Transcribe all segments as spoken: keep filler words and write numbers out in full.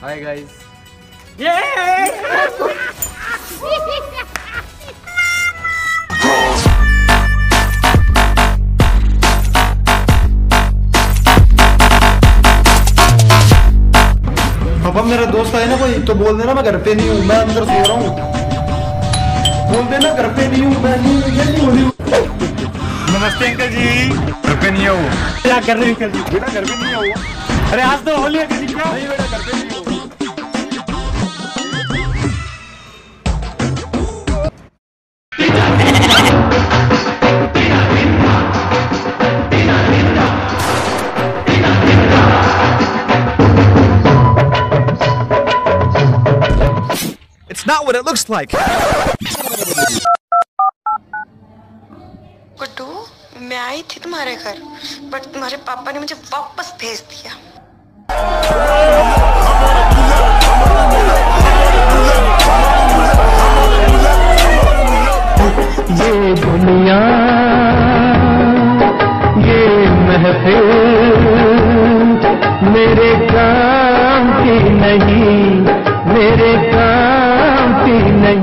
Hi guys. अब मेरा दोस्त है ना कोई तो बोल देना मैं घर पे नहीं हूँ, मैं अंदर सो रहा हूँ। बोल देना घर पे नहीं हूँ, मैं नहीं ये नहीं हो रही हूँ। नमस्ते अंकल जी। घर पे नहीं हो? क्या कर रहे हैं अंकल जी? बेटा घर पे नहीं हो? अरे आज तो होली है अंकल जी। नहीं बेटा घर पे नहीं हो। It's not what it looks like. Guddu, मैं आई थी तुम्हारे घर, बट तुम्हारे पापा ने मुझे वापस भेज दिया। ये दुनिया, ये महफिल मेरे काम की नहीं, मेरे काम की नहीं।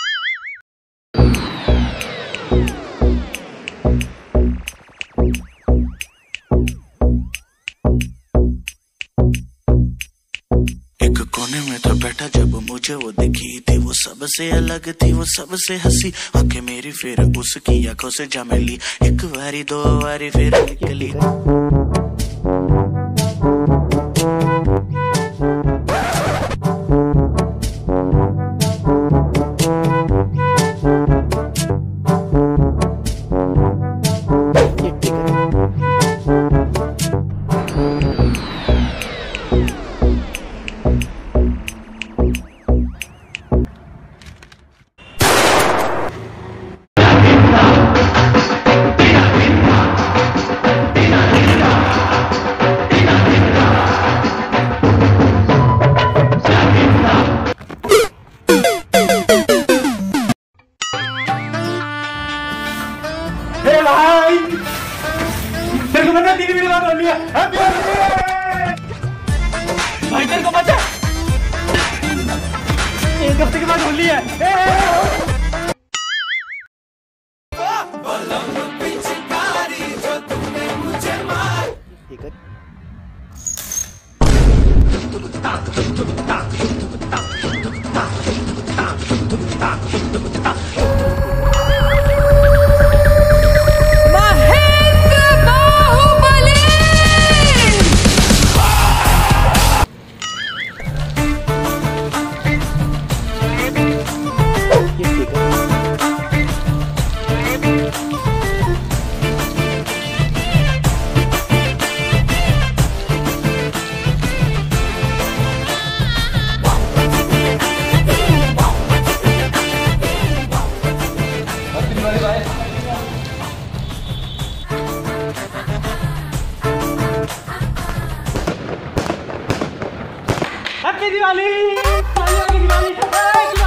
एक कोने में था बैठा जब मुझे वो दिखी थी, वो सबसे अलग थी, वो सबसे हंसी। आंखें मेरी फिर उसकी आंखों से जा मिली, एक बारी दो बारी फिर निकली। भाई तेरे को पता तीन मिनट बाद होली है। भाई तेरे को पता एक हफ्ते के बाद होली है। हैप्पी दिवाली।